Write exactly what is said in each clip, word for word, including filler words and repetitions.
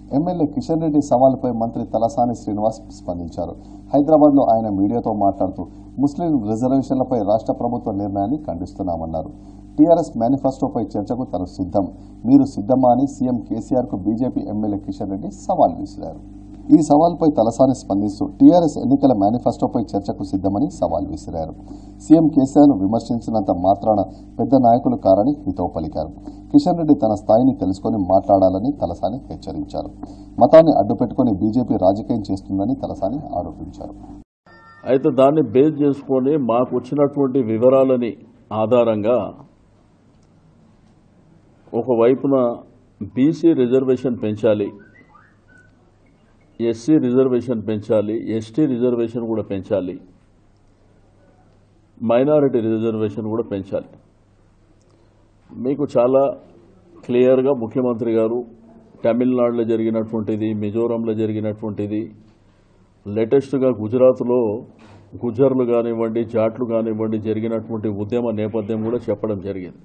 MLA Kishan Reddy సవాలుపై మంత్రి తలసాని శ్రీనివాస్ స్పందించారు. హైదరాబాద్ లో ఆయన మీడియాతో మాట్లాడుతూ ముస్లిం రిజర్వేషన్లపై రాష్ట్ర ప్రభుత్వ నిర్ణయాన్ని ఖండిస్తున్నామన్నారు. టీఆర్ఎస్ మేనిఫెస్టోపై చర్చకు తాను సిద్ధం, మీరు సిద్ధమా అని సీఎం కేసీఆర్ కు బీజేపీ ఎమ్మెల్యే కిషన్ రెడ్డి సవాల్ విసిరారు. ఈ సవాల్పై తలసాని స్పందిస్తూ టీఆర్ఎస్ ఎన్నికల మేనిఫెస్టోపై చర్చకు సిద్ధమని సవాల్ విసిరారు. సీఎం కేసీఆర్ ను విమర్శించినంత మాత్రాన పెద్ద నాయకులు కారని హితవు పలికారు. కిషన్ రెడ్డి తన స్థాయిని తెలుసుకుని మాట్లాడాలని తలసాని హెచ్చరించారు. మతాన్ని అడ్డుపెట్టుకుని బీజేపీ రాజకీయం చేస్తుందని తలసాని ఆరోపించారు. అయితే దాన్ని బేస్ చేసుకుని మాకు వచ్చినటువంటి వివరాలని ఆధారంగా ఒకవైపున బీసీ రిజర్వేషన్ పెంచాలి, ఎస్సీ రిజర్వేషన్ పెంచాలి, ఎస్టీ రిజర్వేషన్ కూడా పెంచాలి, మైనారిటీ రిజర్వేషన్ కూడా పెంచాలి. మీకు చాలా క్లియర్గా ముఖ్యమంత్రి గారు తమిళనాడులో జరిగినటువంటిది, మిజోరంలో జరిగినటువంటిది, లేటెస్ట్గా గుజరాత్లో గుజర్లు కానివ్వండి, జాట్లు కానివ్వండి జరిగినటువంటి ఉద్యమ నేపథ్యం కూడా చెప్పడం జరిగింది.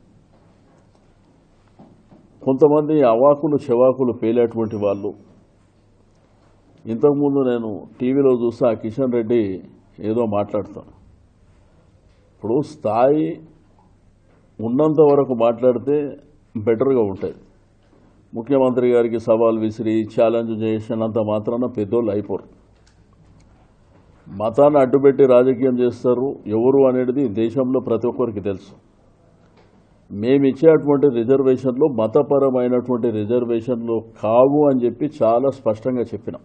కొంతమంది అవాకులు చెవాకులు పేలేటువంటి వాళ్ళు, ఇంతకుముందు నేను టీవీలో చూస్తే ఆ కిషన్ రెడ్డి ఏదో మాట్లాడతాను. ఇప్పుడు స్థాయి ఉన్నంత వరకు మాట్లాడితే బెటర్గా ఉంటుంది. ముఖ్యమంత్రి గారికి సవాల్ విసిరి ఛాలెంజ్ చేసినంత మాత్రాన పెద్దోళ్ళు అయిపోరు. మతాన్ని అడ్డుపెట్టి రాజకీయం చేస్తారు ఎవరు అనేది దేశంలో ప్రతి ఒక్కరికి తెలుసు. మేమిచ్చేటువంటి రిజర్వేషన్లు మతపరమైనటువంటి రిజర్వేషన్లు కావు అని చెప్పి చాలా స్పష్టంగా చెప్పినాం.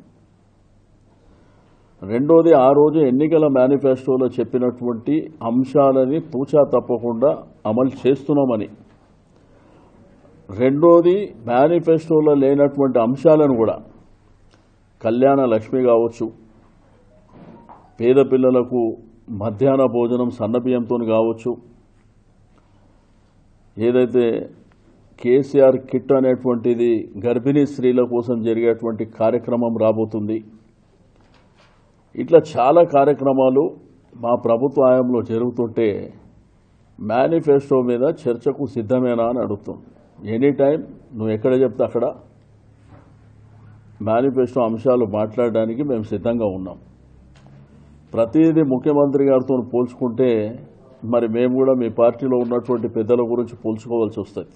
రెండోది, ఆ రోజు ఎన్నికల మేనిఫెస్టోలో చెప్పినటువంటి అంశాలని తూచా తప్పకుండా అమలు చేస్తున్నామని. రెండోది, మేనిఫెస్టోలో లేనటువంటి అంశాలను కూడా, కళ్యాణ లక్ష్మి కావచ్చు, పేద పిల్లలకు మధ్యాహ్న భోజనం సన్నబియ్యంతో కావచ్చు, ఏదైతే కేసీఆర్ కిట్ అనేటువంటిది గర్భిణీ స్త్రీల కోసం జరిగేటువంటి కార్యక్రమం రాబోతుంది. ఇట్లా చాలా కార్యక్రమాలు మా ప్రభుత్వ హయాంలో జరుగుతుంటే మేనిఫెస్టో మీద చర్చకు సిద్ధమేనా అని అడుగుతాం. ఎనీ టైం నువ్వు ఎక్కడ చెప్తే అక్కడ మేనిఫెస్టో అంశాలు మాట్లాడడానికి మేము సిద్ధంగా ఉన్నాం. ప్రతిదీ ముఖ్యమంత్రి గారితో పోల్చుకుంటే మరి మేము కూడా మీ పార్టీలో ఉన్నటువంటి పెద్దల గురించి పోల్చుకోవాల్సి వస్తుంది.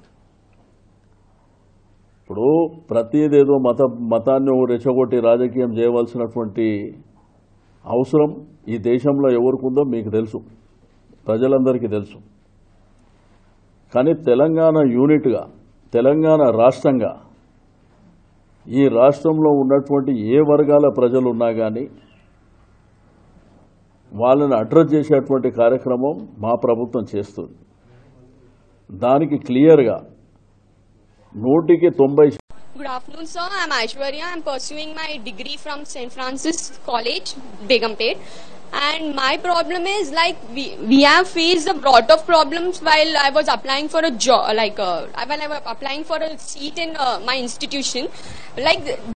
ఇప్పుడు ప్రతిదేదో మత మతాన్ని రెచ్చగొట్టి రాజకీయం చేయవలసినటువంటి అవసరం ఈ దేశంలో ఎవరికి ఉందో మీకు తెలుసు, ప్రజలందరికీ తెలుసు. కానీ తెలంగాణ యూనిట్గా, తెలంగాణ రాష్ట్రంగా ఈ రాష్ట్రంలో ఉన్నటువంటి ఏ వర్గాల ప్రజలు ఉన్నా కానీ వాళ్ళని అడ్రస్ చేసేటువంటి కార్యక్రమం మా ప్రభుత్వం చేస్తుంది. దానికి క్లియర్గా నూటికి తొంభై. Good afternoon, sir. I'm Aishwarya. I'm pursuing my degree from Saint Francis College, Begumpet. And my problem is like we we have faced a lot of problems while I was applying for a job, like uh, while I was applying for a seat in uh, my institution, like.